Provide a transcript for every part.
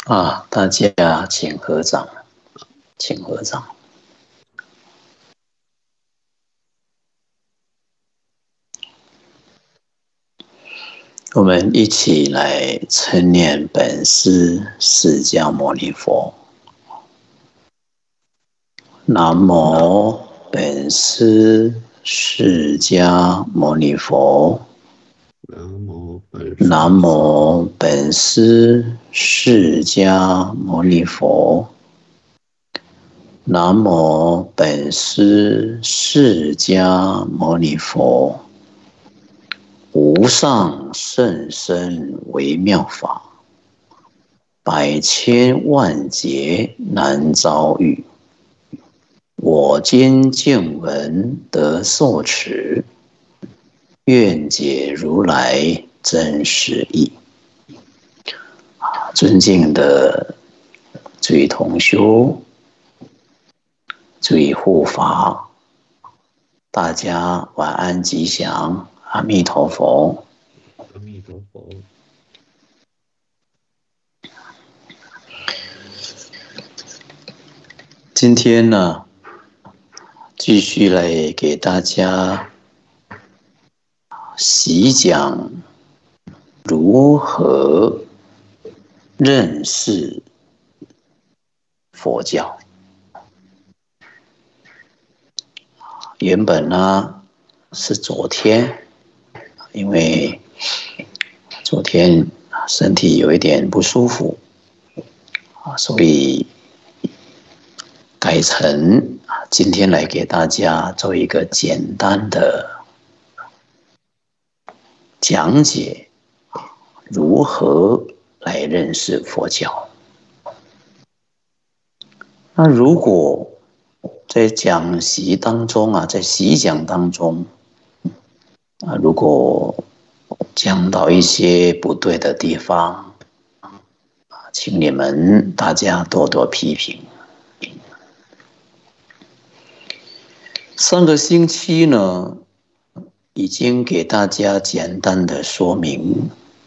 大家请合掌，请合掌。我们一起来称念本师释迦牟尼佛。南无本师释迦牟尼佛。南无本师释迦牟尼佛。南无本师释迦牟尼佛。无上甚深微妙法，百千万劫难遭遇。我今见闻得受持，愿解如来真实义。尊敬的诸位同修、诸位护法，大家晚安吉祥。阿弥陀佛。 阿弥陀佛。 今天呢，继续来给大家细讲如何认识佛教。原本呢是昨天。因为昨天身体有一点不舒服，所以改成今天来给大家做一个简单的讲解，如何来认识佛教。那如果在讲习当中在习讲当中如果讲到一些不对的地方，请你们大家多多批评。上个星期呢，已经给大家简单的说明，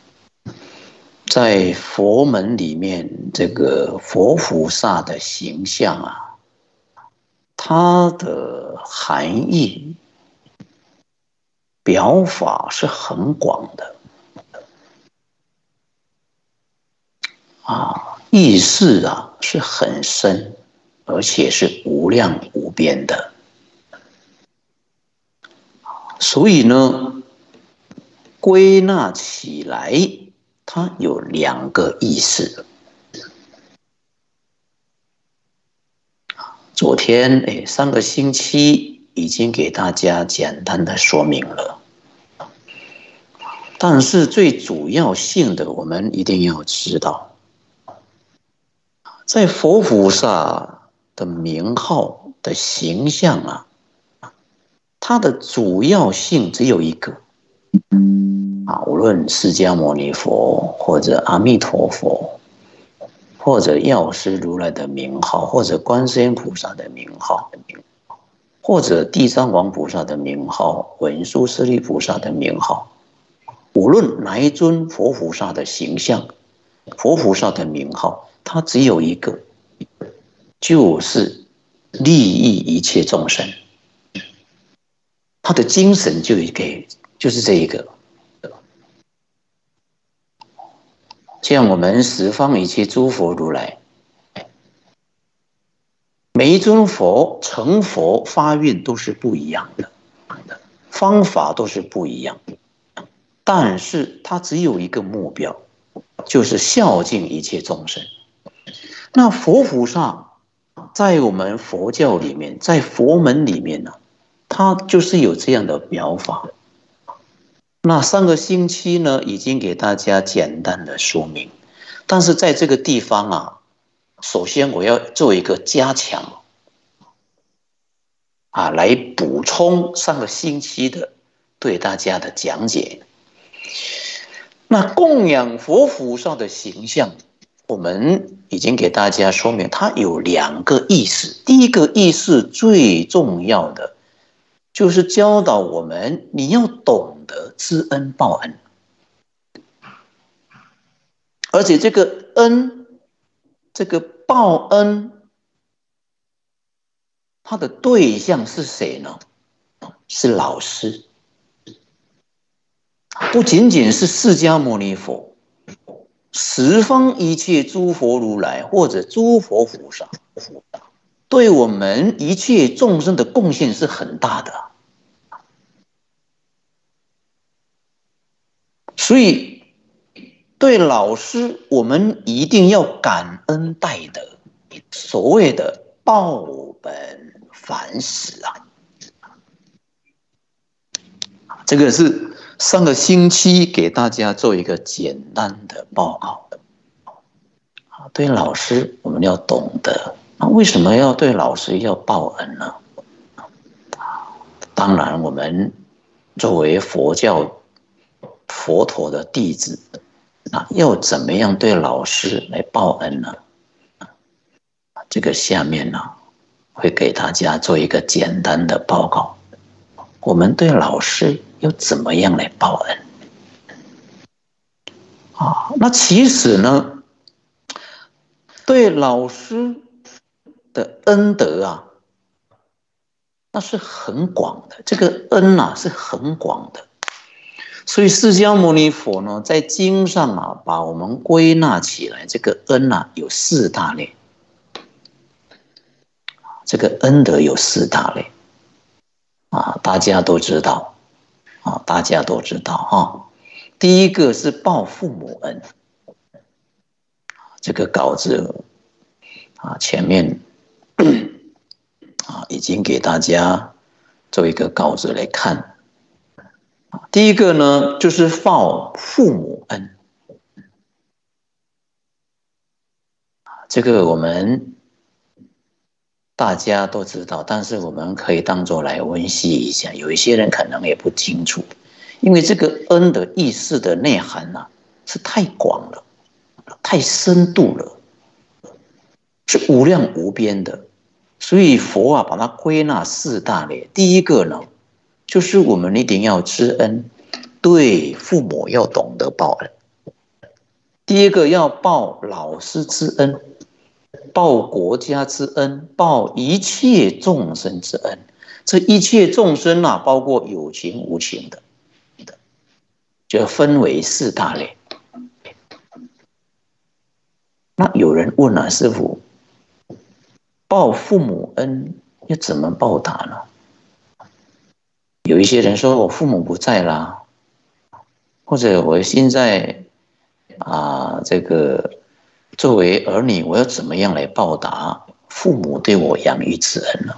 在佛门里面，这个佛菩萨的形象它的含义表法是很广的意识是很深，而且是无量无边的。所以呢，归纳起来，它有两个意思。昨天上个星期已经给大家简单的说明了，但是最主要性的，我们一定要知道，在佛菩萨的名号的形象它的主要性只有一个无论释迦牟尼佛或者阿弥陀佛，或者药师如来的名号，或者观世音菩萨的名号，或者地藏王菩萨的名号，文殊师利菩萨的名号，无论哪一尊佛菩萨的形象，佛菩萨的名号，它只有一个，就是利益一切众生。他的精神就是这一个。像我们十方一切诸佛如来，每一尊佛成佛发愿都是不一样的，方法都是不一样，但是他只有一个目标，就是孝敬一切众生。那佛菩萨在我们佛教里面，在佛门里面它就是有这样的表法。那上个星期呢，已经给大家简单的说明，但是在这个地方首先我要做一个加强来补充上个星期的对大家的讲解。那供养佛菩萨的形象，我们已经给大家说明，它有两个意思。第一个意思最重要的，就是教导我们，你要懂得知恩报恩，而且这个恩这个报恩，它的对象是谁呢？是老师，不仅仅是释迦牟尼佛，十方一切诸佛如来或者诸佛菩萨，对我们一切众生的贡献是很大的。所以对老师，我们一定要感恩戴德，所谓的报本返始啊。这个是上个星期给大家做一个简单的报告。对老师，我们要懂得，那为什么要对老师要报恩呢？当然，我们作为佛教佛陀的弟子，要怎么样对老师来报恩呢？这个下面呢，会给大家做一个简单的报告。我们对老师要怎么样来报恩？那其实呢，对老师的恩德啊，那是很广的。这个恩啊是很广的。所以释迦牟尼佛呢，在经上啊，把我们归纳起来，这个恩啊有4大类。这个恩德有4大类大家都知道大家都知道第一个是报父母恩，这个稿子前面已经给大家做一个稿子来看。第一个呢，就是报父母恩。这个我们大家都知道，但是我们可以当作来温习一下。有一些人可能也不清楚，因为这个恩的意思的内涵是太广了，太深度了，是无量无边的。所以佛把它归纳4大类。第一个呢，就是我们一定要知恩，对父母要懂得报恩。第二个要报老师之恩，报国家之恩，报一切众生之恩。这一切众生包括有情无情的，就分为4大类。那有人问师父，报父母恩要怎么报答呢？有一些人说我父母不在啦，或者我现在这个作为儿女，我要怎么样来报答父母对我养育之恩呢？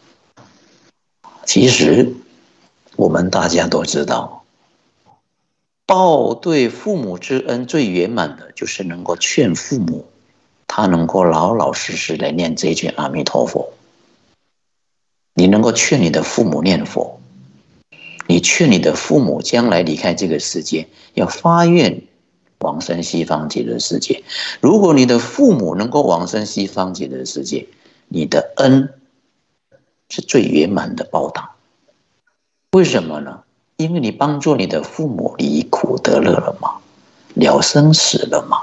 其实我们大家都知道，报对父母之恩最圆满的就是能够劝父母，他能够老老实实来念这一句阿弥陀佛。你能够劝你的父母念佛，你劝你的父母将来离开这个世界，要发愿往生西方极乐世界。如果你的父母能够往生西方极乐世界，你的恩是最圆满的报答。为什么呢？因为你帮助你的父母离苦得乐了嘛，了生死了嘛，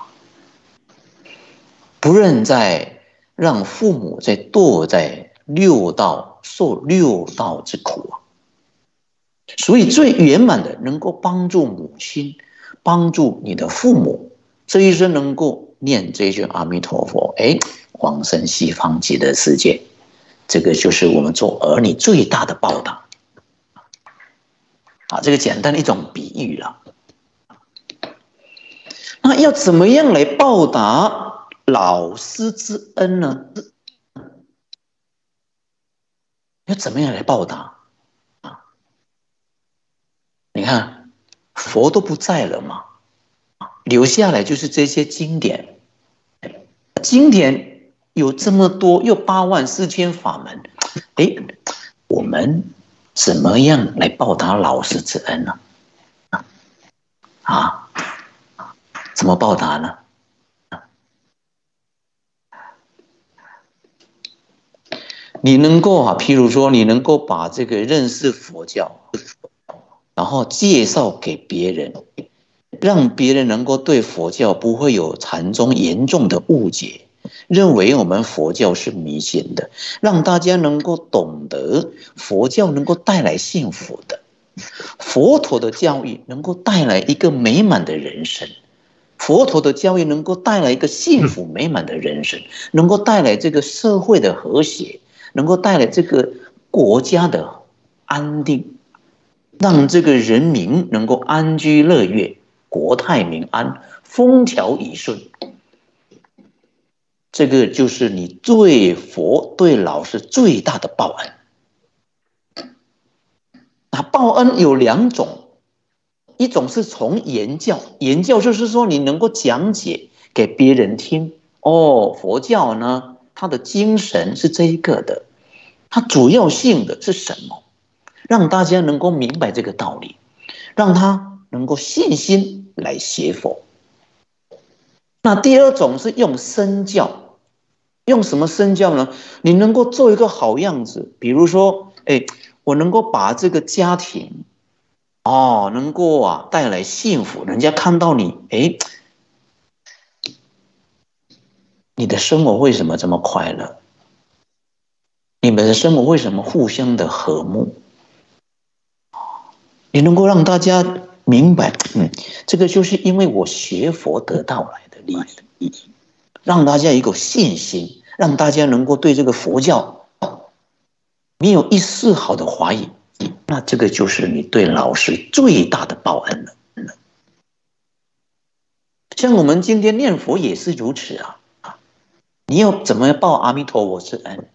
不认再让父母再堕在6道受6道之苦所以最圆满的能够帮助母亲，帮助你的父母这一生能够念这一句阿弥陀佛，往生西方极乐世界，这个就是我们做儿女最大的报答这个简单的一种比喻了。那要怎么样来报答老师之恩呢？要怎么样来报答你看佛都不在了嘛，留下来就是这些经典。经典有这么多，又84000法门，我们怎么样来报答老师之恩呢？怎么报答呢？你能够譬如说你能够把这个认识佛教，然后介绍给别人，让别人能够对佛教不会有禅宗严重的误解， 认为我们佛教是迷信的，让大家能够懂得佛教能够带来幸福的，佛陀的教育能够带来一个美满的人生，佛陀的教育能够带来一个幸福美满的人生，能够带来这个社会的和谐，能够带来这个国家的安定，让这个人民能够安居乐业，国泰民安，风调雨顺。这个就是你对佛对老师最大的报恩。那报恩有两种，一种是从言教，言教就是说你能够讲解给别人听。哦，佛教呢，它的精神是这一个的，它主要性的是什么？让大家能够明白这个道理，让他能够信心来学佛。那第二种是用身教。用什么身教呢？你能够做一个好样子，比如说，我能够把这个家庭，能够带来幸福，人家看到你，你的生活为什么这么快乐？你们的生活为什么互相的和睦？你能够让大家明白，这个就是因为我学佛得到来的利益，让大家有一个信心。让大家能够对这个佛教没有一丝毫的怀疑，那这个就是你对老师最大的报恩了。像我们今天念佛也是如此啊，你要怎么报阿弥陀佛之恩？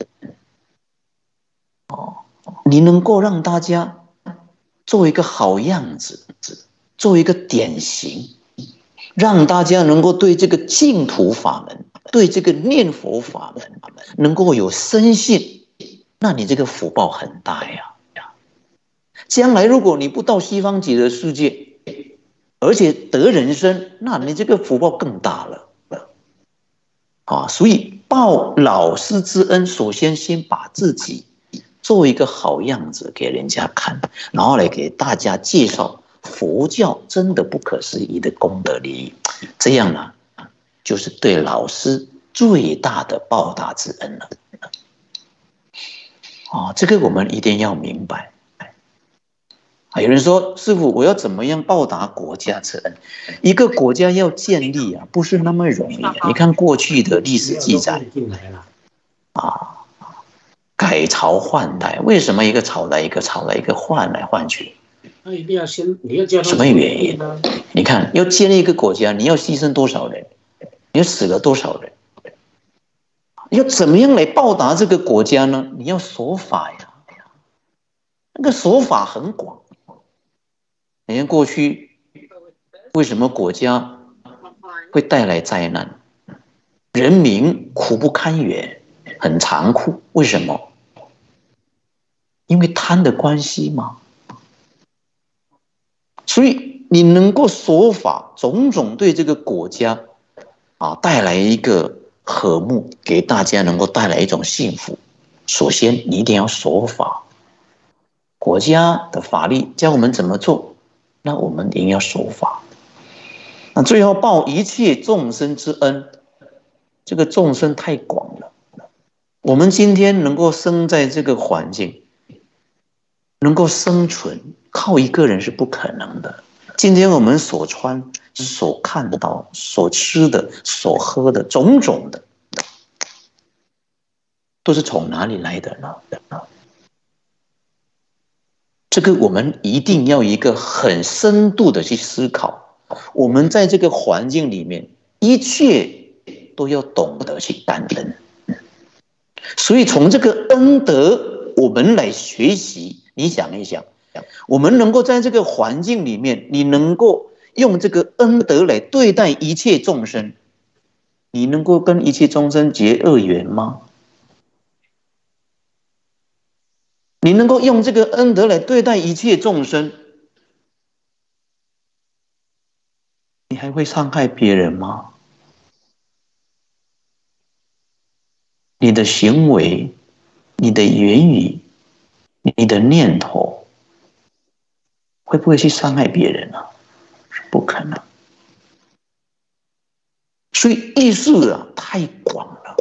你能够让大家做一个好样子，做一个典型，让大家能够对这个净土法门，对这个念佛法门能够有深信，那你这个福报很大呀。将来如果你不到西方极乐世界，而且得人生，那你这个福报更大了。所以报老师之恩，首先把自己做一个好样子给人家看，然后来给大家介绍佛教真的不可思议的功德利益，这样呢，就是对老师最大的报答之恩了。这个我们一定要明白。有人说，师父，我要怎么样报答国家之恩？一个国家要建立不是那么容易。你看过去的历史记载改朝换代，为什么一个朝代一个朝代一个换来换去？ 那一定要先，你要教他什么原因？你看，要建立一个国家，你要牺牲多少人？你要死了多少人？要怎么样来报答这个国家呢？你要守法呀，那个守法很广。你看过去为什么国家会带来灾难？人民苦不堪言，很残酷。为什么？因为贪的关系嘛。所以你能够守法，种种对这个国家带来一个和睦，给大家能够带来一种幸福。首先你一定要守法，国家的法律教我们怎么做，那我们一定要守法。那最后报一切众生之恩，这个众生太广了。我们今天能够生在这个环境，能够生存，靠一个人是不可能的。今天我们所穿、所看到、所吃的、所喝的种种的，都是从哪里来的呢？这个我们一定要一个很深度的去思考。我们在这个环境里面，一切都要懂得去感恩。所以从这个恩德，我们来学习。你想一想，我们能够在这个环境里面，你能够用这个恩德来对待一切众生，你能够跟一切众生结恶缘吗？你能够用这个恩德来对待一切众生，你还会伤害别人吗？你的行为、你的言语、你的念头，会不会去伤害别人呢？是不可能。所以艺术太广了。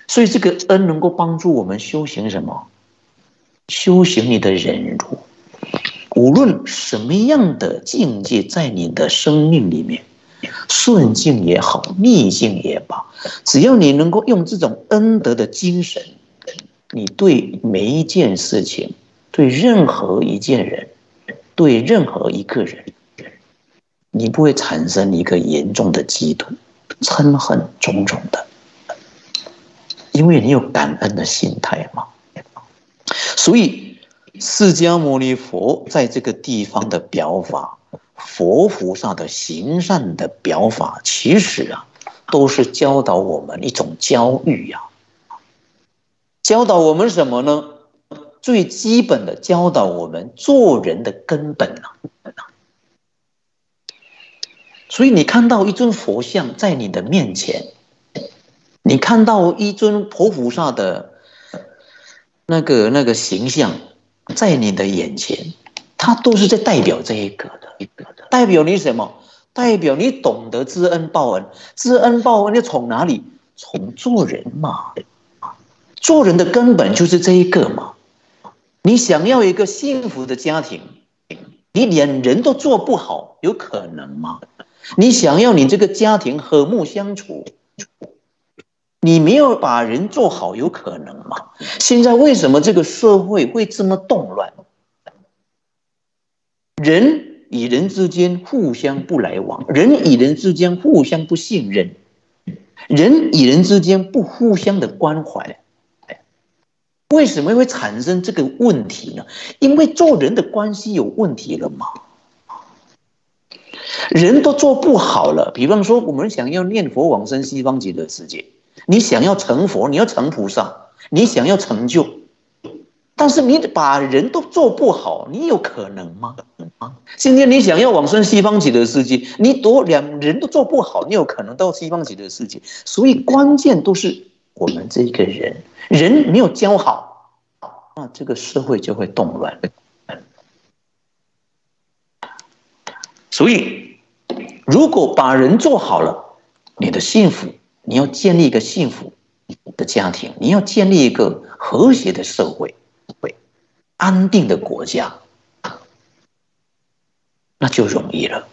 所以这个恩能够帮助我们修行什么？修行你的忍辱。无论什么样的境界在你的生命里面，顺境也好，逆境也罢，只要你能够用这种恩德的精神，你对每一件事情，对任何一件人，对任何一个人，你不会产生一个严重的嫉妒、嗔恨种种的，因为你有感恩的心态嘛。所以释迦牟尼佛在这个地方的表法，佛菩萨的行善的表法，其实都是教导我们一种教育教导我们什么呢？最基本的教导我们做人的根本所以你看到一尊佛像在你的面前，你看到一尊佛菩萨的那个形象在你的眼前，它都是在代表这一个的，代表你什么？代表你懂得知恩报恩。知恩报恩要从哪里？从做人嘛。做人的根本就是这一个嘛。你想要一个幸福的家庭，你连人都做不好，有可能吗？你想要你这个家庭和睦相处，你没有把人做好，有可能吗？现在为什么这个社会会这么动乱？人与人之间互相不来往，人与人之间互相不信任，人与人之间不互相的关怀。为什么会产生这个问题呢？因为做人的关系有问题了嘛。人都做不好了，比方说我们想要念佛往生西方极乐世界，你想要成佛，你要成菩萨，你想要成就，但是你把人都做不好，你有可能吗？今天你想要往生西方极乐世界，你两人都做不好，你有可能到西方极乐世界。所以关键都是我们这个人没有教好，那这个社会就会动乱。所以如果把人做好了，你的幸福，你要建立一个幸福的家庭，你要建立一个和谐的社会，安定的国家，那就容易了。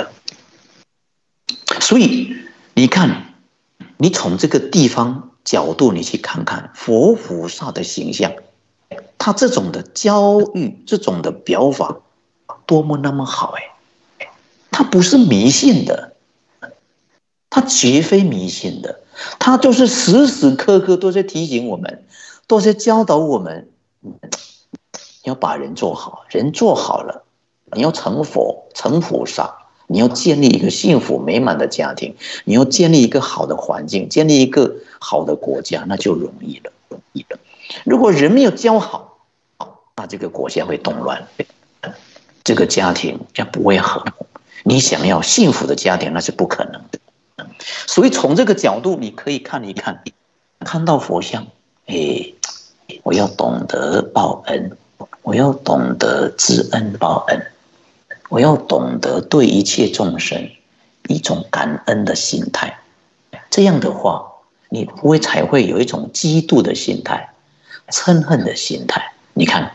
所以你看，你从这个地方角度你去看看佛菩萨的形象，他这种的教育，这种的表法多么那么好。他不是迷信的，他绝非迷信的，他就是时时刻刻都在提醒我们，都在教导我们，要把人做好，人做好了，你要成佛成菩萨，你要建立一个幸福美满的家庭，你要建立一个好的环境，建立一个好的国家，那就容易了。如果人没有教好，那这个国家会动乱，这个家庭将不会和睦。你想要幸福的家庭，那是不可能的。所以从这个角度，你可以看一看，看到佛像，我要懂得报恩，我要懂得知恩报恩，我要懂得对一切众生一种感恩的心态。这样的话，你不会才会有一种嫉妒的心态、嗔恨的心态。你看，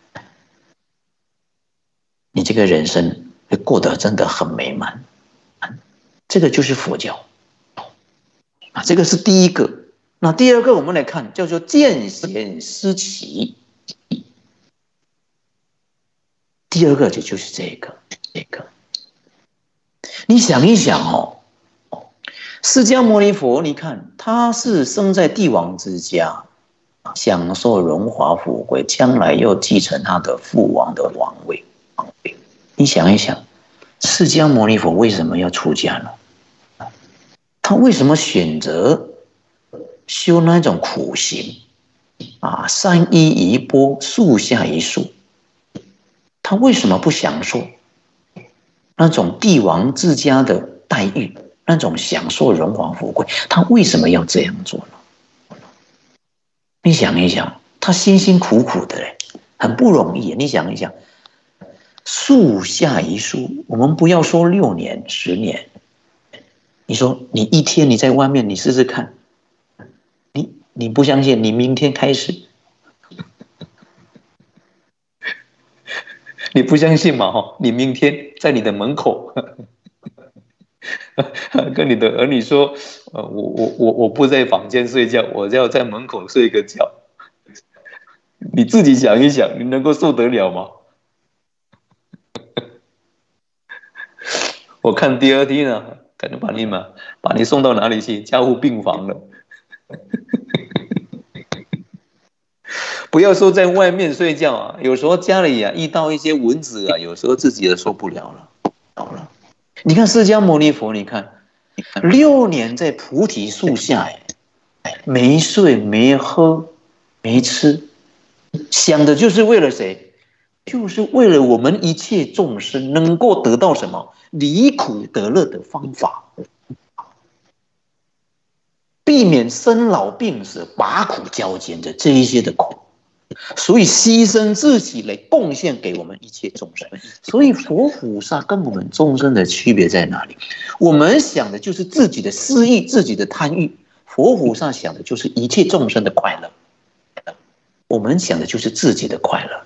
你这个人生会过得真的很美满。这个就是佛教这个是第一个。那第二个我们来看，叫做见贤思齐。第二个就是这个。你想一想释迦牟尼佛，你看他是生在帝王之家，享受荣华富贵，将来又继承他的父王的王位。你想一想，释迦牟尼佛为什么要出家呢？他为什么选择修那种苦行山依一波，树下一树？他为什么不享受那种帝王之家的待遇，那种享受荣华富贵？他为什么要这样做呢？你想一想，他辛辛苦苦的很不容易。你想一想，树下一树，我们不要说6年10年，你说你一天你在外面，你试试看， 你不相信，你明天开始。你不相信嘛？哈，你明天在你的门口跟你的儿女说，我不在房间睡觉，我要在门口睡个觉。你自己想一想，你能够受得了吗？我看第二天呢，可能把你送到哪里去？加护病房了。不要说在外面睡觉啊，有时候家里啊遇到一些蚊子啊，有时候自己也受不了了。好了，你看释迦牟尼佛，你看6年在菩提树下，没睡没喝没吃，想的就是为了谁？就是为了我们一切众生能够得到什么离苦得乐的方法，避免生老病死、拔苦交煎的这一些的苦。所以牺牲自己来贡献给我们一切众生。所以佛菩萨跟我们众生的区别在哪里？我们想的就是自己的私欲、自己的贪欲，佛菩萨想的就是一切众生的快乐。我们想的就是自己的快乐。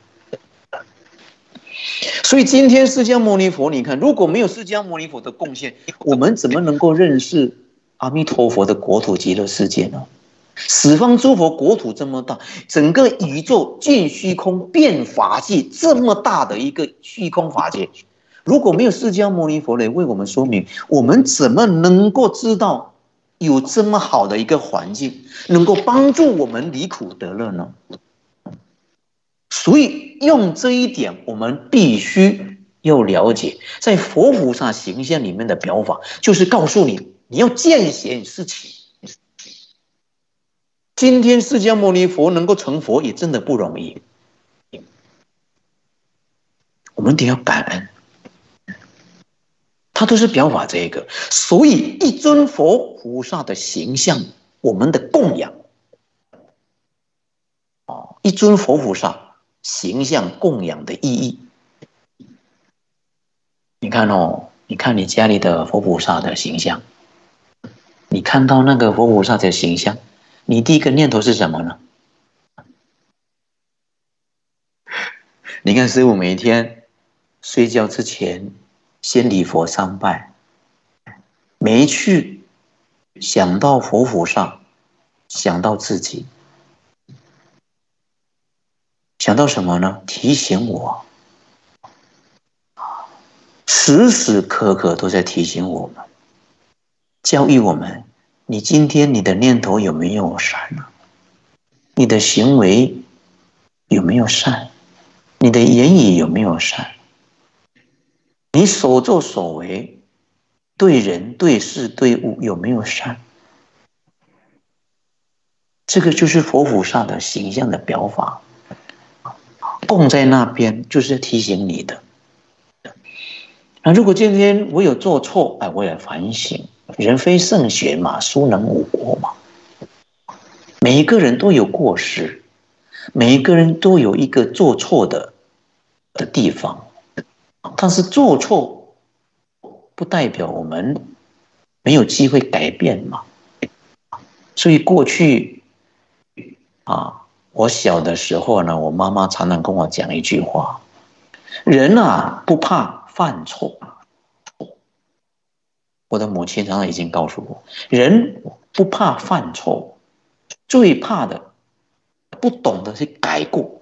所以今天释迦牟尼佛，你看，如果没有释迦牟尼佛的贡献，我们怎么能够认识阿弥陀佛的国土极乐世界呢？十方诸佛国土这么大，整个宇宙尽虚空遍法界这么大的一个虚空法界，如果没有释迦牟尼佛来为我们说明，我们怎么能够知道有这么好的一个环境，能够帮助我们离苦得乐呢？所以用这一点，我们必须要了解，在佛菩萨形象里面的表法，就是告诉你，你要见贤思齐。今天释迦牟尼佛能够成佛也真的不容易，我们得要感恩，他都是表法这个。所以一尊佛菩萨的形象，我们的供养，一尊佛菩萨形象供养的意义。你看哦，你看你家里的佛菩萨的形象，你看到那个佛菩萨的形象，你第一个念头是什么呢？你看师父每一天睡觉之前先礼佛3拜，每一句想到佛菩萨，想到自己，想到什么呢？提醒我，时时刻刻都在提醒我们，教育我们，你今天你的念头有没有善呢？你的行为有没有善？你的言语有没有善？你所作所为对人对事对物有没有善？这个就是佛菩萨的形象的表法，供在那边就是提醒你的。那如果今天我有做错，我也反省。人非圣贤嘛，孰能无过嘛？每一个人都有过失，每一个人都有一个做错的地方，但是做错不代表我们没有机会改变嘛。所以过去我小的时候呢，我妈妈常常跟我讲一句话：人不怕犯错。我的母亲常常已经告诉我，人不怕犯错，最怕的不懂得去改过，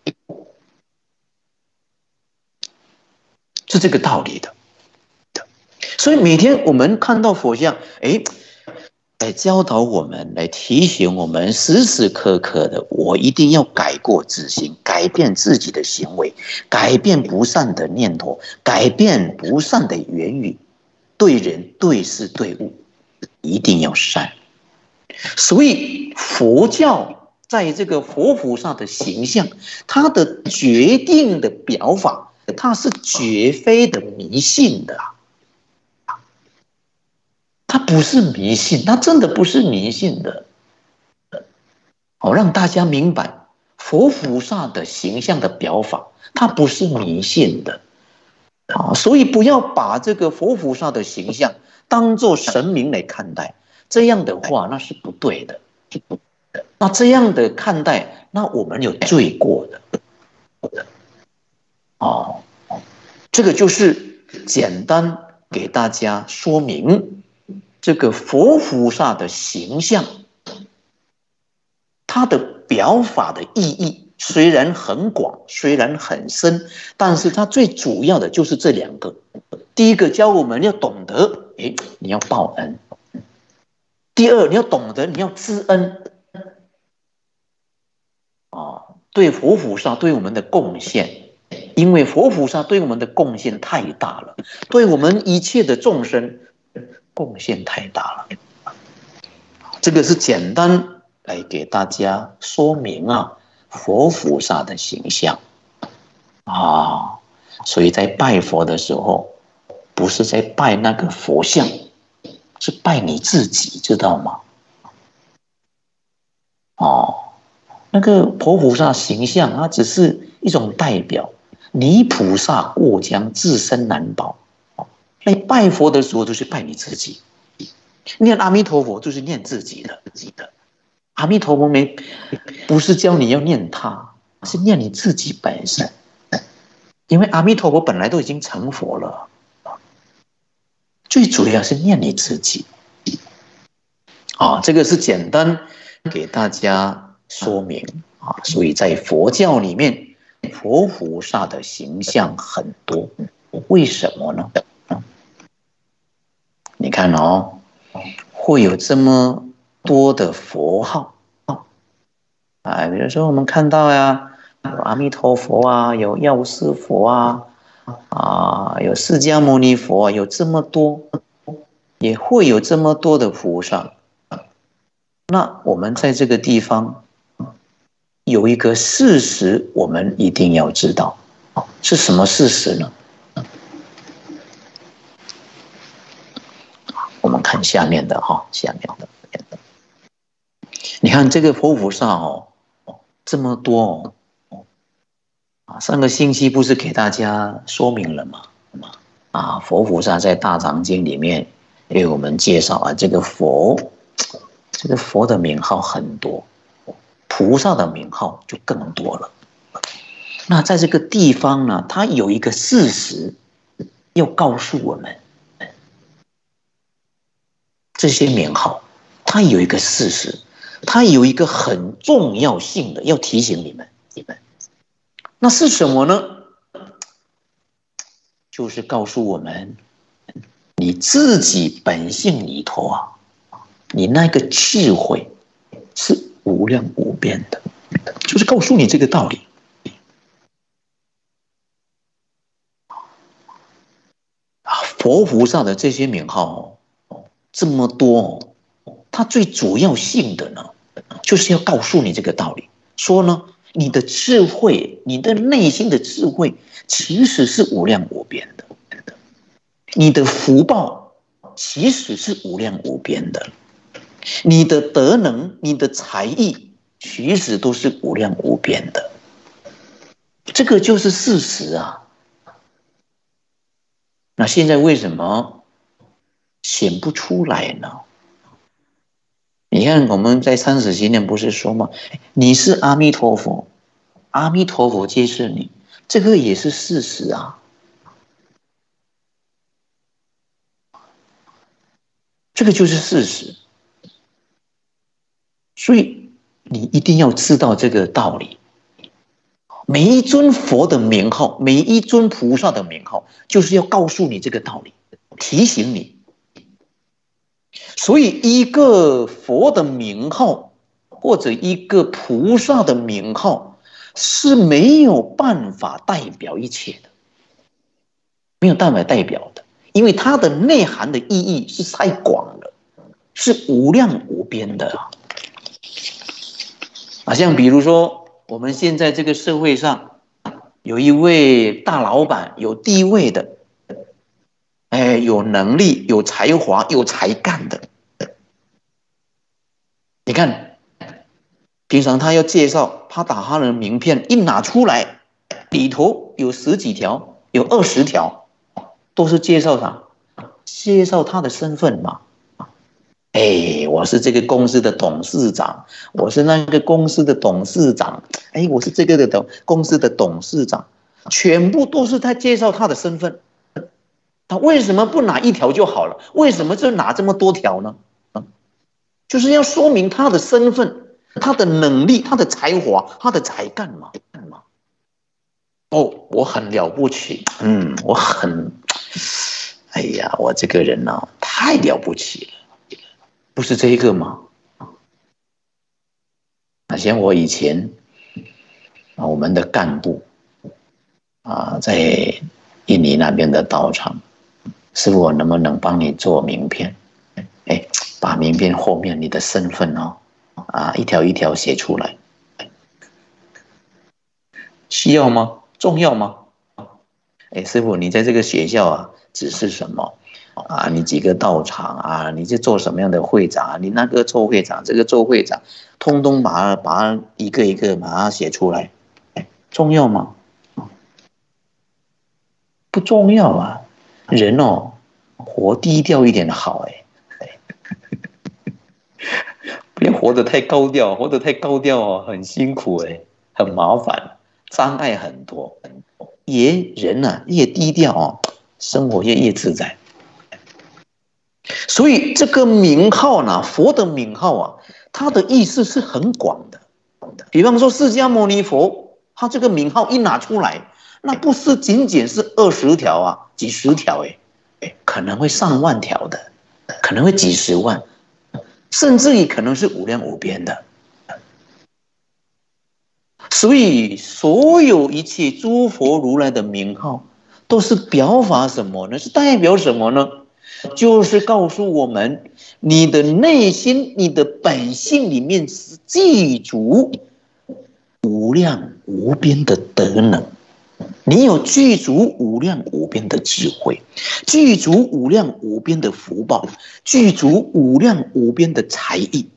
是这个道理的。所以每天我们看到佛像，来教导我们，来提醒我们，时时刻刻的，我一定要改过自新，改变自己的行为，改变不善的念头，改变不善的言语，对人对事对物一定要善。所以佛教在这个佛菩萨的形象，它的决定的表法，它是绝非的迷信的。它不是迷信，它真的不是迷信的。让大家明白佛菩萨的形象的表法，它不是迷信的。所以不要把这个佛菩萨的形象当作神明来看待，这样的话那是不对的。 那这样的看待，那我们有罪过的。哦，这个就是简单给大家说明这个佛菩萨的形象，它的表法的意义虽然很广，虽然很深，但是它最主要的就是这两个。第一个教我们要懂得，你要报恩；第二，你要懂得你要知恩。对佛菩萨对我们的贡献，因为佛菩萨对我们的贡献太大了，对我们一切的众生贡献太大了。这个是简单来给大家说明佛菩萨的形象所以在拜佛的时候，不是在拜那个佛像，是拜你自己，知道吗？那个佛菩萨形象，它只是一种代表。你菩萨过江，自身难保。来拜佛的时候，就是拜你自己。念阿弥陀佛，就是念自己的。阿弥陀佛不是教你要念他，是念你自己本身。因为阿弥陀佛本来都已经成佛了，最主要是念你自己。这个是简单给大家说明所以在佛教里面，佛菩萨的形象很多，为什么呢？你看会有这么多的佛号比如说我们看到有阿弥陀佛有药师佛有释迦牟尼佛有这么多，也会有这么多的菩萨。那我们在这个地方有一个事实，我们一定要知道，是什么事实呢？我们看下面的下面的，你看这个佛菩萨这么多上个星期不是给大家说明了吗？佛菩萨在大藏经里面为我们介绍这个佛的名号很多，菩萨的名号就更多了。那在这个地方呢，它有一个事实要告诉我们，这些名号它有一个事实，它有一个很重要性的要提醒你们。那是什么呢？就是告诉我们，你自己本性里头你那个智慧是无量无边的，就是告诉你这个道理。佛菩萨的这些名号这么多它最主要性的呢，就是要告诉你这个道理，说呢，你的智慧，你的内心的智慧其实是无量无边的，你的福报其实是无量无边的，你的德能，你的才艺其实都是无量无边的，这个就是事实那现在为什么显不出来呢？你看我们在三十七念不是说吗？你是阿弥陀佛，阿弥陀佛皆是你，这个也是事实这个就是事实。所以你一定要知道这个道理。每一尊佛的名号，每一尊菩萨的名号，就是要告诉你这个道理，提醒你。所以一个佛的名号或者一个菩萨的名号是没有办法代表一切的，没有办法代表的，因为它的内涵的意义是太广了，是无量无边的像比如说我们现在这个社会上有一位大老板，有地位的，有能力，有才华，有才干的。你看，平常他要介绍，他打他的名片一拿出来，里头有10几条，有20条，都是介绍他的身份嘛。 我是这个公司的董事长，我是那个公司的董事长，我是这个公司的董事长，全部都是在介绍他的身份。他为什么不拿一条就好了？为什么就拿这么多条呢？就是要说明他的身份、他的能力、他的才华、他的才干嘛。我很了不起，我很，我这个人呢，太了不起了，不是这一个吗？像我以前我们的干部在印尼那边的道场，师父，我能不能帮你做名片？把名片后面你的身份一条一条写出来，需要吗？重要吗？师父，你在这个学校只是什么你几个道场你是做什么样的会长你那个做会长，这个做会长，通通把它一个一个把它写出来，重要吗？不重要人活低调一点好不要活得太高调，活得太高调很辛苦很麻烦，障碍很多。人越低调生活越自在。所以这个名号呢，佛的名号它的意思是很广的。比方说释迦牟尼佛，他这个名号一拿出来，那不是仅仅是20条几十条可能会上万条的，可能会几十万，甚至于可能是无量无边的。所以所有一切诸佛如来的名号都是表法什么呢？是代表什么呢？就是告诉我们，你的内心你的本性里面是具足无量无边的德能，你有具足无量无边的智慧，具足无量无边的福报，具足无量无边的才艺，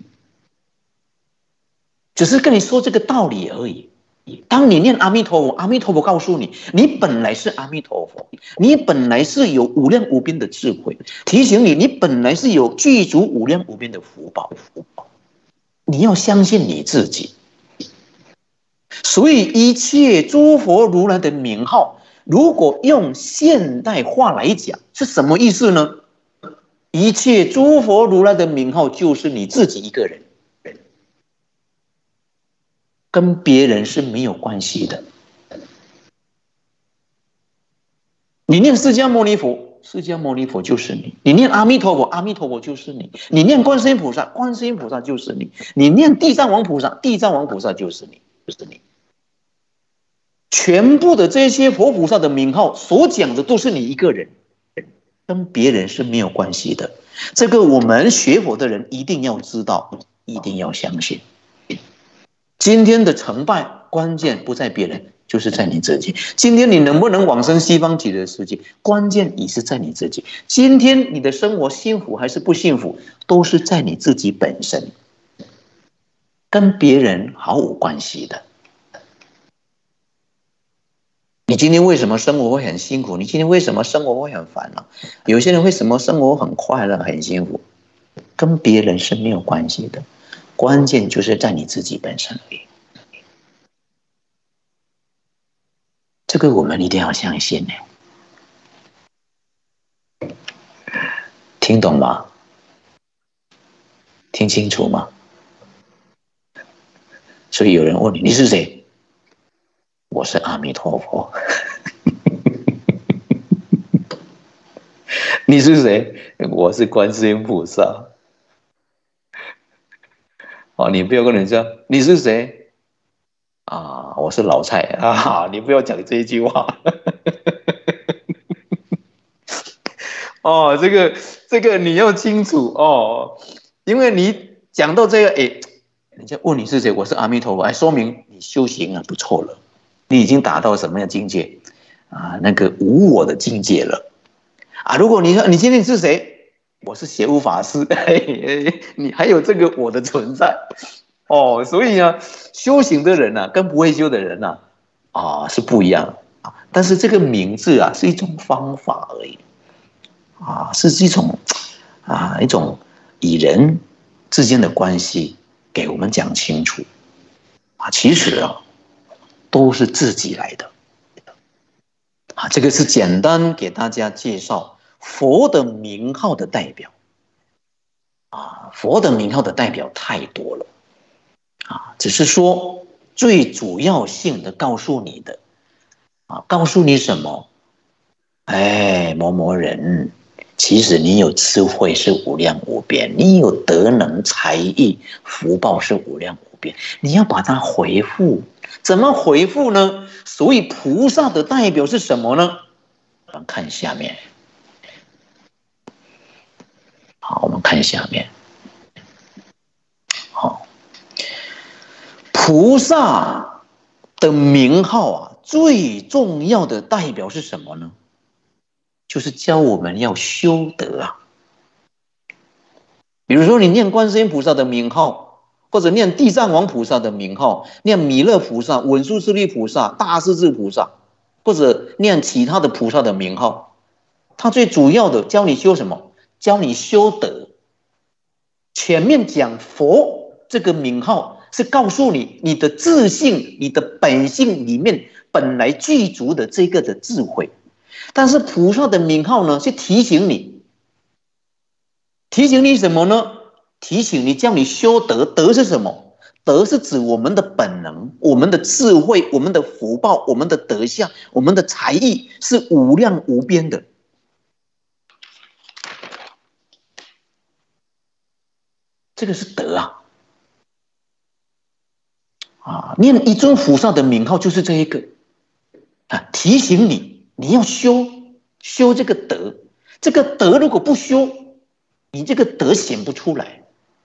只是跟你说这个道理而已。当你念阿弥陀佛，阿弥陀佛告诉你，你本来是阿弥陀佛，你本来是有无量无边的智慧，提醒你，你本来是有具足无量无边的福报。你要相信你自己。所以一切诸佛如来的名号，如果用现代话来讲，是什么意思呢？一切诸佛如来的名号就是你自己一个人，跟别人是没有关系的。你念释迦牟尼佛，释迦牟尼佛就是你；你念阿弥陀佛，阿弥陀佛就是你；你念观世音菩萨，观世音菩萨就是你；你念地藏王菩萨，地藏王菩萨就是你，就是你。全部的这些佛菩萨的名号所讲的都是你一个人，跟别人是没有关系的。这个我们学佛的人一定要知道，一定要相信。今天的成败关键不在别人，就是在你自己。今天你能不能往生西方极乐世界，关键也是在你自己。今天你的生活幸福还是不幸福，都是在你自己本身，跟别人毫无关系的。你今天为什么生活会很辛苦？你今天为什么生活会很烦恼？有些人为什么生活很快乐、很幸福？跟别人是没有关系的，关键就是在你自己本身而已。这个我们一定要相信听懂吗？听清楚吗？所以有人问你，你是谁？我是阿弥陀佛。你是谁？我是观世音菩萨。你不要跟人家你是谁我是老蔡你不要讲这一句话。这个你要清楚因为你讲到这个人家问你是谁，我是阿弥陀佛，说明你修行不错了，你已经达到什么样的境界那个无我的境界了如果你说你今天是谁，我是邪无法师，你还有这个我的存在所以修行的人跟不会修的人是不一样的但是这个名字是一种方法而已是一种与人之间的关系给我们讲清楚啊，其实啊都是自己来的啊。这个是简单给大家介绍佛的名号的代表啊，佛的名号的代表太多了啊，只是说最主要性的告诉你的啊，告诉你什么？哎，某某人，其实你有智慧是无量无边，你有德能才艺福报是无量无边，你要把它回复。怎么回复呢？所以菩萨的代表是什么呢？我们看下面。好，我们看下面。好，菩萨的名号啊，最重要的代表是什么呢？就是教我们要修德啊。比如说你念观世音菩萨的名号，或者念地藏王菩萨的名号，念弥勒菩萨、文殊师利菩萨、大势至菩萨，或者念其他的菩萨的名号，它最主要的教你修什么？教你修德。前面讲佛这个名号是告诉你你的自性、你的本性里面本来具足的这个的智慧，但是菩萨的名号呢，是提醒你什么呢？提醒你，叫你修德。德是什么？德是指我们的本能、我们的智慧、我们的福报、我们的德相、我们的才艺是无量无边的。这个是德啊！念一尊菩萨的名号就是这一个啊，提醒你你要修这个德。这个德如果不修，你这个德显不出来。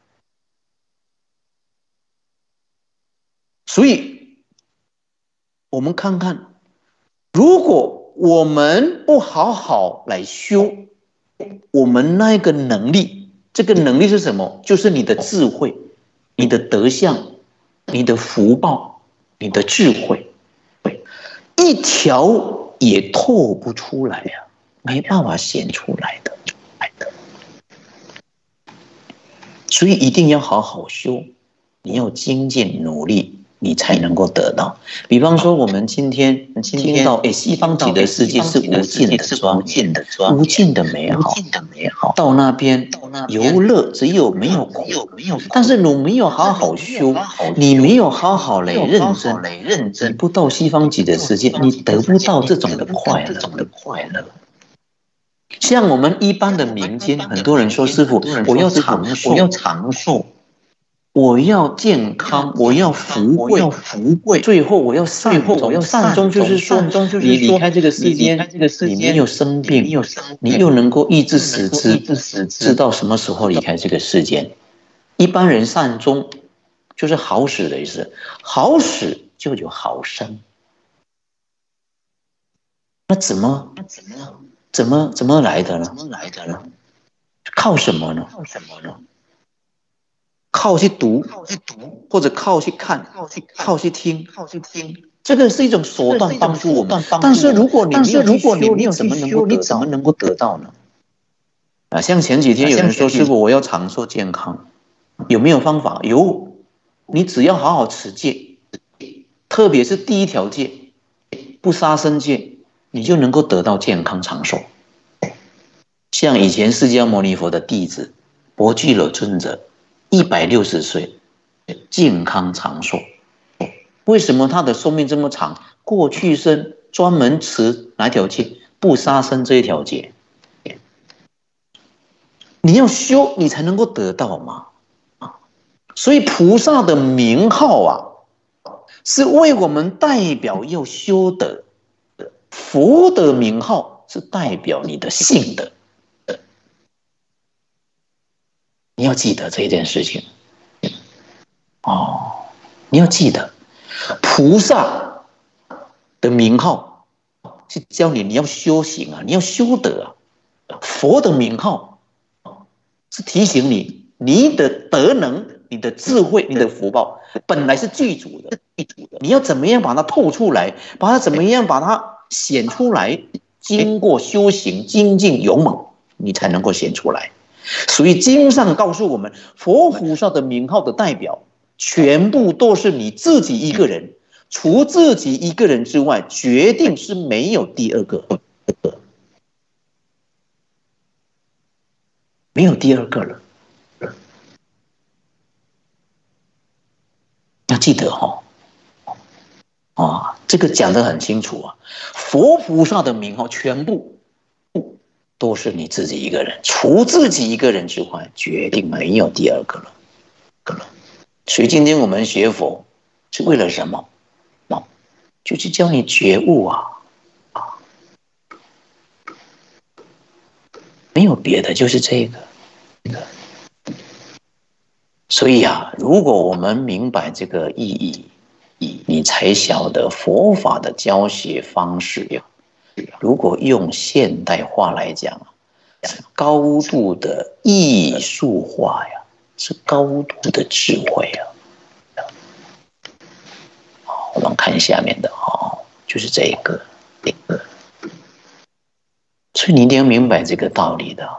所以我们看看，如果我们不好好来修我们那个能力，这个能力是什么？就是你的智慧、你的德相、你的福报、你的智慧，一条也透不出来呀，没办法显出来的。所以一定要好好修，你要精进努力，你才能够得到。比方说，我们今天听到，西方极乐世界是无尽的庄严，无尽的美好，到那边游乐只有没有苦，但是你没有好好修，你没有好好来认真，你不到西方极乐世界，你得不到这种的快乐。像我们一般的民间，很多人说：“师父，我要长寿，我要健康，我要福贵，最后我要善终。就是说，你离开这个世间，你没有生病，你又能够抑制死之，知道什么时候离开这个世间。一般人善终就是好死的意思，好死就有好生。那怎么来的呢？靠什么呢？靠去读，或者靠去看，靠去听，这个是一种手段帮助我们。但是如果你没有去修，你怎么能够得到呢？啊，像前几天有人说：“师父，我要长寿健康，有没有方法？”有，你只要好好持戒，特别是第一条戒，不杀生戒，你就能够得到健康长寿。像以前释迦牟尼佛的弟子薄俱罗尊者，160岁，健康长寿。为什么他的寿命这么长？过去生专门持哪条戒？不杀生这一条戒。你要修，你才能够得到嘛。所以菩萨的名号啊，是为我们代表要修德；佛的名号是代表你的性德。你要记得这件事情哦，你要记得，菩萨的名号是教你要修行啊，你要修德啊。佛的名号是提醒你，你的德能、你的智慧、你的福报本来是具足的，你要怎么样把它透出来，怎么样把它显出来？经过修行、精进、勇猛，你才能够显出来。 所以经上告诉我们，佛菩萨的名号的代表，全部都是你自己一个人，除自己一个人之外，决定是没有第二个，没有第二个了。要记得这个讲得很清楚啊。佛菩萨的名号全部都是你自己一个人，除自己一个人之外，决定没有第二个了。所以今天我们学佛是为了什么？就是教你觉悟啊，没有别的，就是这个。所以啊，如果我们明白这个意义，你才晓得佛法的教学方式呀。如果用现代话来讲，是高度的艺术化呀，是高度的智慧啊。我们看下面的就是这个。所以你一定要明白这个道理的。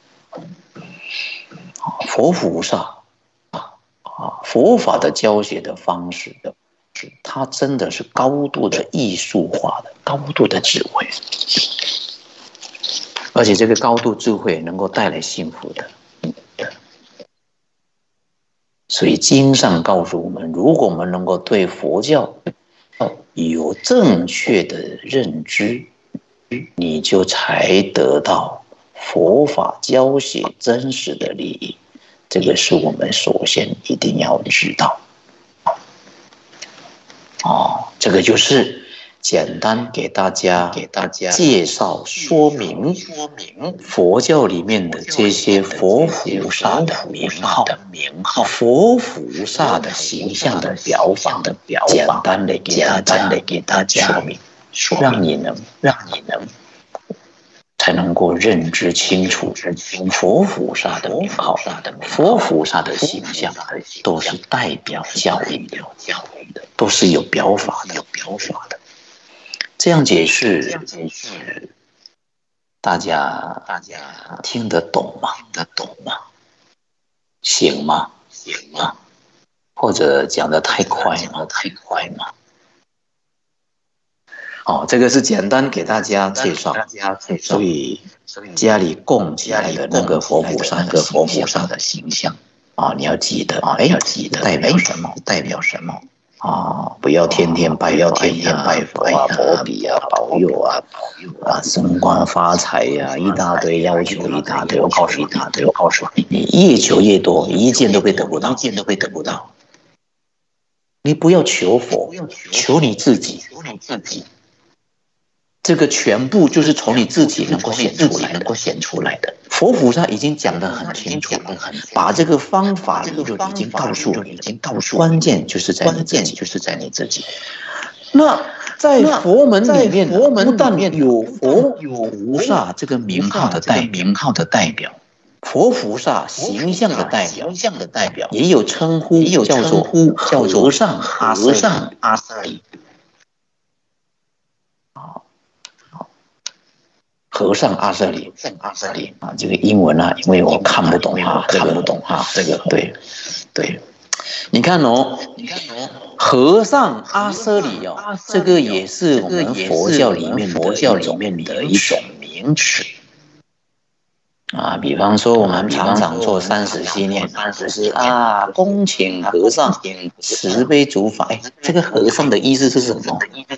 佛菩萨佛法的教学的方式，它真的是高度的艺术化的，高度的智慧，而且这个高度智慧能够带来幸福的。所以经上告诉我们，如果我们能够对佛教有正确的认知，你就才得到佛法教学真实的利益。这个是我们首先一定要知道。这个就是简单给大家介绍说明佛教里面的这些佛菩萨的名号，佛菩萨的形象的表法，简单的给大家说明，让你能才能够认知清楚佛菩萨的名号，佛菩萨的形象都是代表教育的，都是有表法的。这样解释，大家听得懂吗？行吗？或者讲得太快吗？这个是简单给大家介绍，所以家里供起来的那个佛菩萨的形象你要记得代表什么不要天天拜佛佛比保佑升官发财一大堆要求，一大堆，我告诉你，你越求越多，一件都会得不到。你不要求佛，求你自己。这个全部就是从你自己能够显出来的。佛菩萨已经讲得很清楚，把这个方法理论已经告诉你，关键就是在你自己。那在佛门里面，不但有佛菩萨这个名号的代表，佛菩萨形象的代表，也有称呼叫做和尚阿舍利。和尚阿舍利这个英文因为我看不懂这个对，你看和尚阿舍利这个也是我们佛教里面的一种名词比方说我们常常做30系念，就是恭请和尚慈悲主法。这个和尚的意思是什么？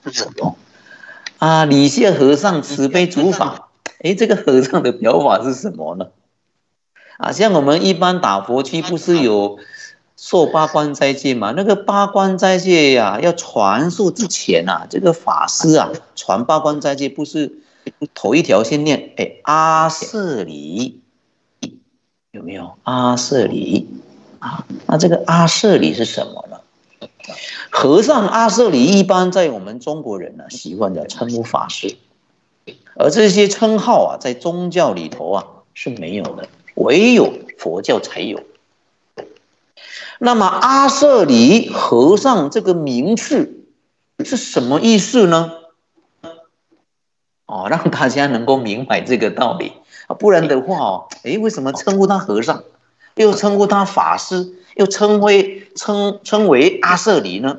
礼谢和尚慈悲主法。这个和尚的表法是什么呢？像我们一般打佛七不是有受八关斋戒嘛？那个八关斋戒要传授之前这个法师传八关斋戒不是头一条先念阿舍利，有没有阿舍利那这个阿舍利是什么呢？和尚阿舍利一般在我们中国人习惯的称呼法师，而这些称号在宗教里头是没有的，唯有佛教才有。那么阿舍利和尚这个名次是什么意思呢？让大家能够明白这个道理不然的话哦，为什么称呼他和尚，又称呼他法师，又称为阿舍离呢？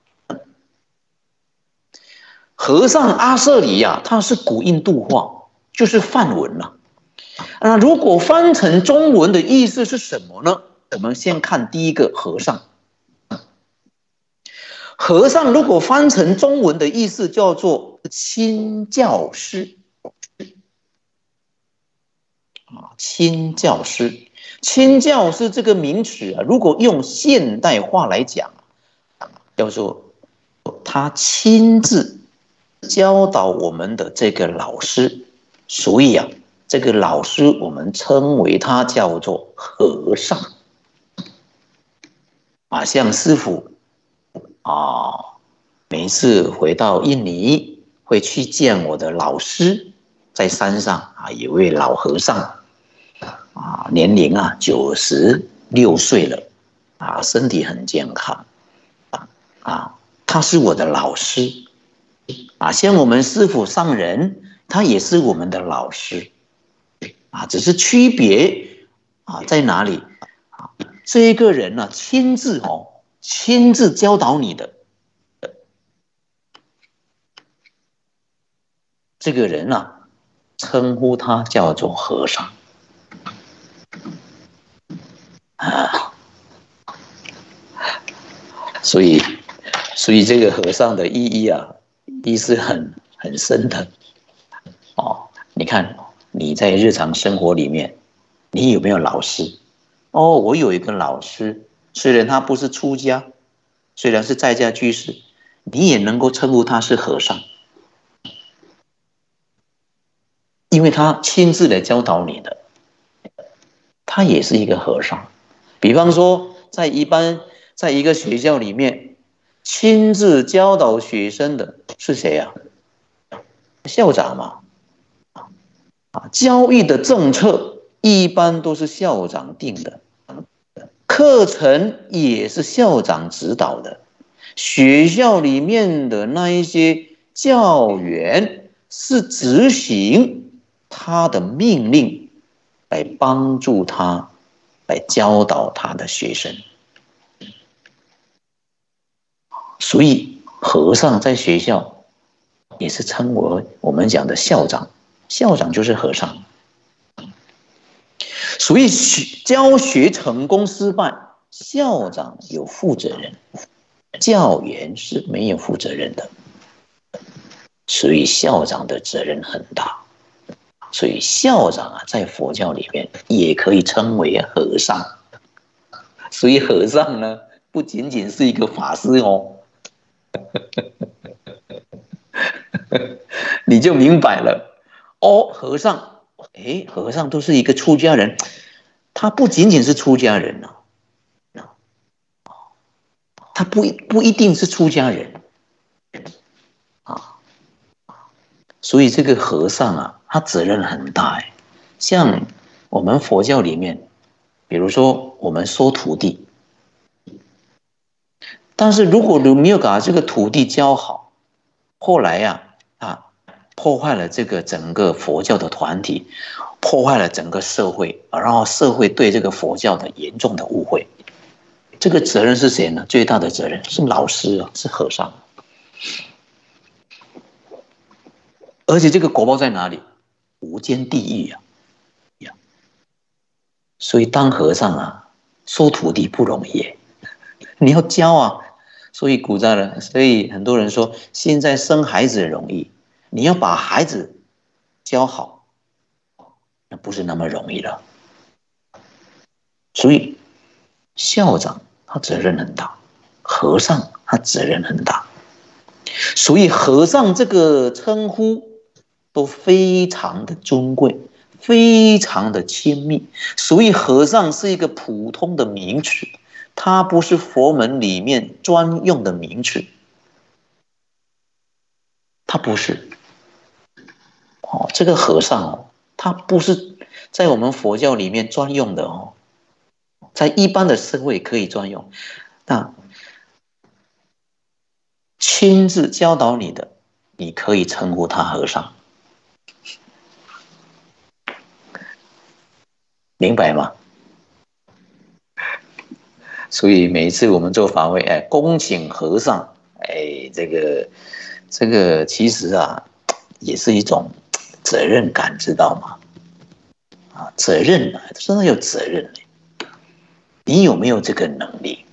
和尚阿舍离呀，它是古印度话，就是梵文了。如果翻成中文的意思是什么呢？我们先看第一个和尚。和尚如果翻成中文的意思叫做亲教师亲教师，亲教师这个名词啊，如果用现代化来讲，叫做他亲自教导我们的这个老师，所以啊，这个老师我们称为他叫做和尚像师父每一次回到印尼会去见我的老师，在山上有位老和尚年龄96岁了身体很健康他是我的老师像我们师父上人，他也是我们的老师只是区别在哪里这一个人呢，亲自教导你的这个人称呼他叫做和尚所以这个和尚的意义是很深的你看你在日常生活里面，你有没有老师？我有一个老师，虽然他不是出家，虽然是在家居士，你也能够称呼他是和尚，因为他亲自来教导你的，他也是一个和尚。比方说，在一个学校里面，亲自教导学生的是谁啊？校长嘛。教育的政策一般都是校长定的，课程也是校长指导的，学校里面的那一些教员是执行他的命令，来帮助他，来教导他的学生。所以和尚在学校也是称为我们讲的校长，校长就是和尚。所以教学成功失败，校长有负责任，教员是没有负责任的。所以校长的责任很大。所以校长在佛教里面也可以称为和尚。所以和尚呢，不仅仅是一个法师你就明白了和尚，和尚都是一个出家人，他不仅仅是出家人他不一定是出家人所以这个和尚他责任很大像我们佛教里面，比如说我们收徒弟，但是如果你没有把这个徒弟教好，后来破坏了这个整个佛教的团体，破坏了整个社会，然后社会对这个佛教的严重的误会，这个责任是谁呢？最大的责任是老师是和尚。而且这个果报在哪里？无间地狱所以当和尚收徒弟不容易你要教所以古代人，所以很多人说现在生孩子容易，你要把孩子教好，那不是那么容易了。所以校长他责任很大，和尚他责任很大，所以和尚这个称呼都非常的尊贵，非常的亲密。所以和尚是一个普通的名词，它不是佛门里面专用的名词，它不是这个和尚他不是在我们佛教里面专用的在一般的社会可以专用。那亲自教导你的，你可以称呼他和尚。 明白吗？所以每一次我们做法会，恭请和尚，这个其实啊，也是一种责任感，知道吗？啊，责任啊，真的有责任。你有没有这个能力？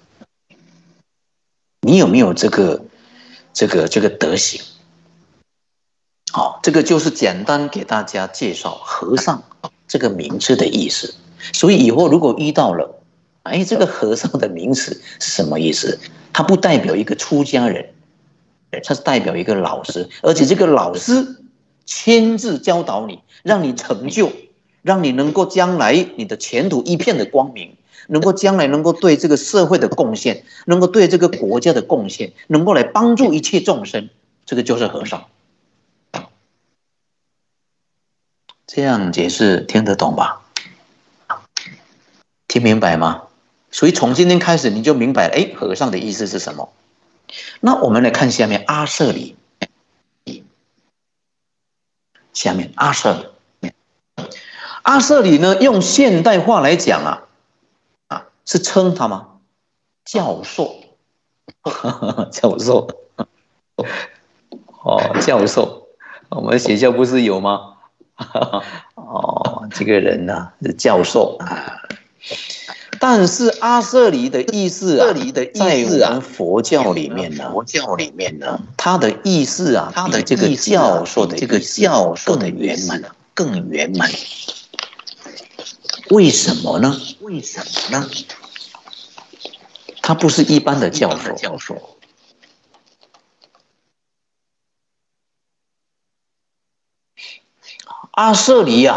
你有没有这个德行？好，这个就是简单给大家介绍和尚这个名字的意思。所以以后如果遇到了，这个和尚的名词是什么意思？它不代表一个出家人，它是代表一个老师，而且这个老师亲自教导你，让你成就，让你能够将来你的前途一片的光明，能够将来能够对这个社会的贡献，能够对这个国家的贡献，能够来帮助一切众生，这个就是和尚。这样解释听得懂吧？听明白吗？所以从今天开始你就明白了，和尚的意思是什么？那我们来看下面阿舍离，下面阿舍离，阿舍离呢，用现代话来讲是称他吗？教授，教授，教授，我们学校不是有吗？这个人呢是教授啊。但是阿舍离的意思在我们佛教里面呢，他的意思比这个教授的意思更圆满。为什么呢？他不是一般的教授。阿舍离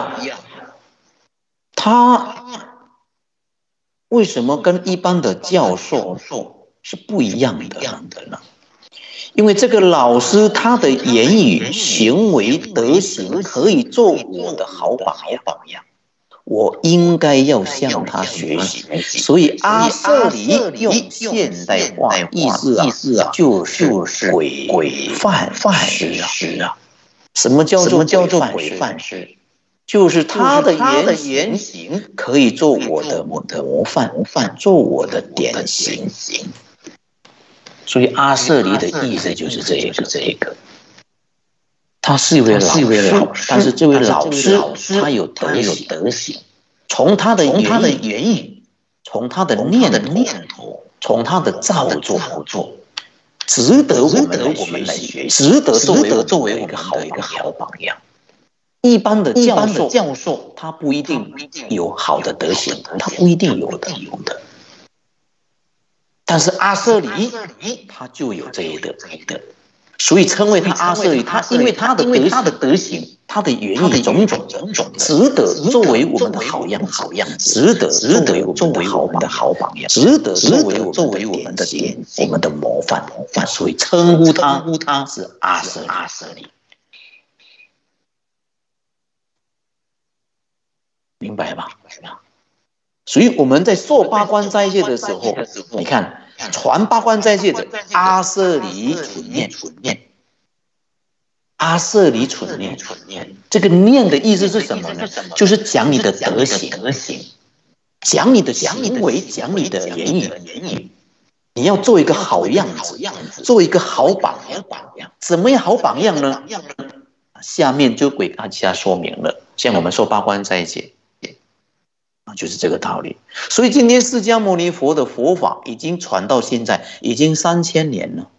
他为什么跟一般的教授是不一样的呢？因为这个老师他的言语、行为、德行可以做我的好榜样，我应该要向他学习。所以阿舍离用现代化意思就是规范师啊。什么叫做规范师？就是他的言行可以做我的模范，做我的典型。所以阿舍离的意思就是这个。他是一位老师，但是这位老师他有德行，从他的言语，从他的念头，从他的造作，值得我们来学习，值得作为一个好榜样。一般的教授，他不一定有好的德行，他不一定有的。但是阿舍离他就有这一德，所以称为他阿舍离。他因为他的德行，他的言语种种，值得作为我们的好样子，值得作为我们的好榜样，值得作为我们的我们的模范。所以称呼他是阿舍离。明白吧？所以我们在受八关斋戒的时候，你看传八关斋戒的阿舍离存念，阿舍离存念，这个念的意思是什么呢？就是讲你的德行，讲你的行为，讲你的言语。你要做一个好样子，做一个好榜样。怎么样好榜样呢？下面就给大家说明了。像我们说八关斋戒，就是这个道理。所以今天释迦牟尼佛的佛法已经传到现在，已经3000年了，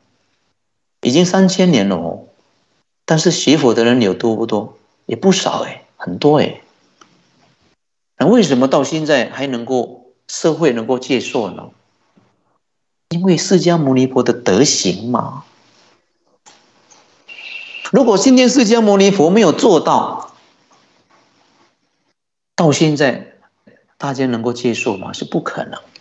哦。但是学佛的人有多不多？也不少很多那为什么到现在还能够社会能够接受呢？因为释迦牟尼佛的德行嘛。如果今天释迦牟尼佛没有做到现在大家能够接受吗？是不可能。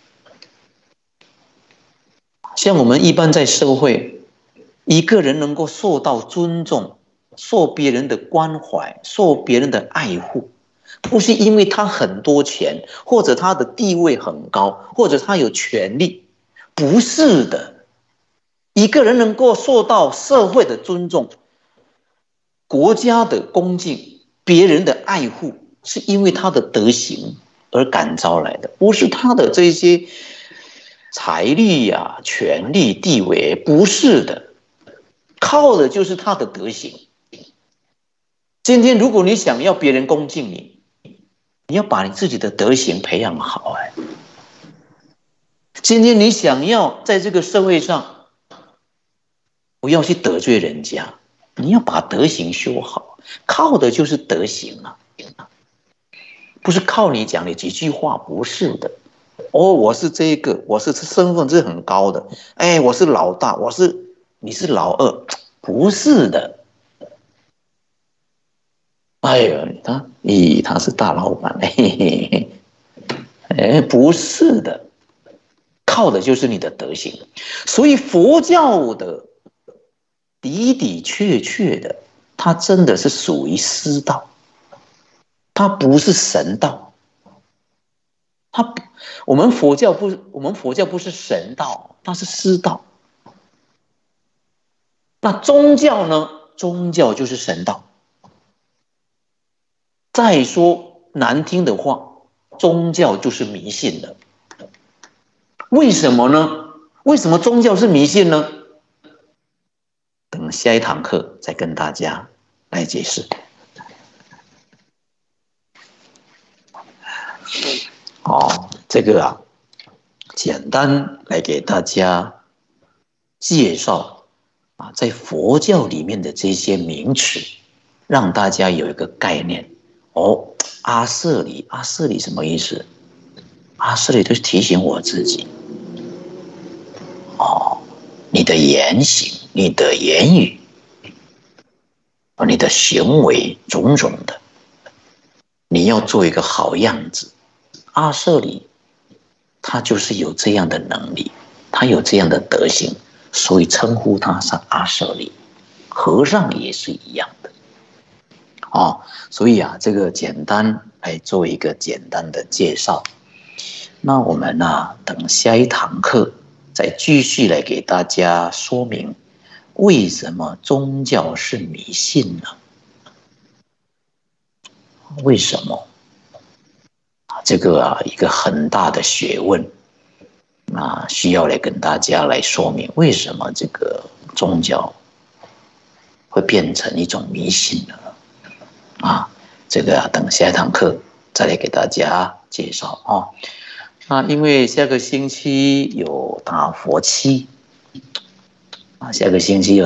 像我们一般在社会，一个人能够受到尊重，受别人的关怀，受别人的爱护，不是因为他很多钱，或者他的地位很高，或者他有权利，不是的。一个人能够受到社会的尊重，国家的恭敬，别人的爱护，是因为他的德行， 而感召来的，不是他的这些财力啊、权力、地位，不是的，靠的就是他的德行。今天如果你想要别人恭敬你，你要把你自己的德行培养好。今天你想要在这个社会上不要去得罪人家，你要把德行修好，靠的就是德行啊，不是靠你讲的几句话，不是的。哦，我是这个，我是身份是很高的，哎，我是老大，你是老二，不是的。哎呀，他是大老板，嘿嘿嘿，哎，不是的，靠的就是你的德行。所以佛教的的的确确的，它真的是属于师道，它不是神道。我们佛教不是神道，它是师道。那宗教呢？宗教就是神道。再说难听的话，宗教就是迷信了。为什么呢？为什么宗教是迷信呢？等下一堂课再跟大家来解释。这个啊，简单来给大家介绍啊，在佛教里面的这些名词，让大家有一个概念。阿舍离什么意思？阿舍离就是提醒我自己，你的言行、你的言语、你的行为种种的，你要做一个好样子。阿舍离他就是有这样的能力，他有这样的德行，所以称呼他是阿舍离。和尚也是一样的。所以啊，这个简单来做一个简单的介绍。那我们等下一堂课再继续来给大家说明为什么宗教是迷信呢？为什么？这个一个很大的学问，需要来跟大家来说明为什么这个宗教会变成一种迷信呢？这个等下一堂课再来给大家介绍。因为下个星期有打佛七，下个星期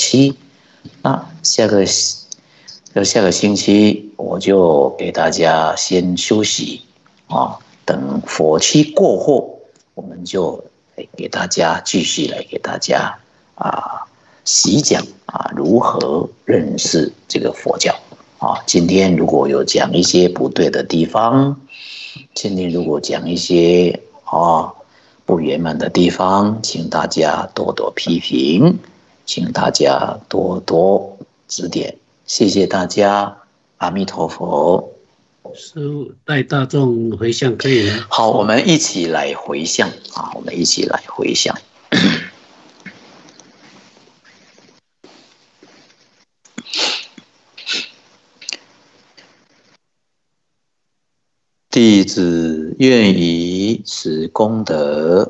下个星期我就给大家先休息等佛七过后，我们就给大家继续来给大家细讲如何认识这个佛教。今天如果有讲一些不对的地方，今天如果讲一些不圆满的地方，请大家多多批评，请大家多多指点，谢谢大家，阿弥陀佛。 师父带大众回向可以吗？ 好，我们一起来回向我们一起来回向。弟子愿以此功德，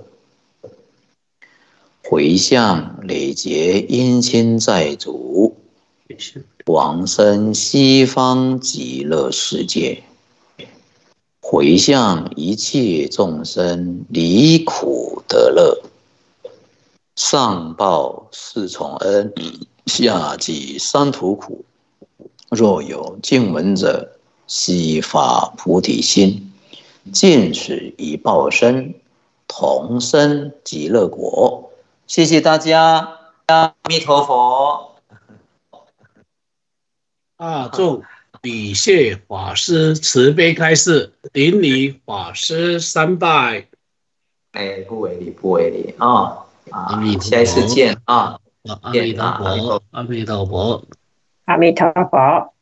回向累劫冤亲债主，往生西方极乐世界，回向一切众生离苦得乐，上报四重恩，下济三途苦。若有见闻者，悉发菩提心，尽此一报身，同生极乐国。谢谢大家，阿弥陀佛。 大众礼谢法师慈悲开示，顶礼法师3拜。 不为礼下一次见阿弥陀佛，阿弥陀佛， 阿弥陀佛。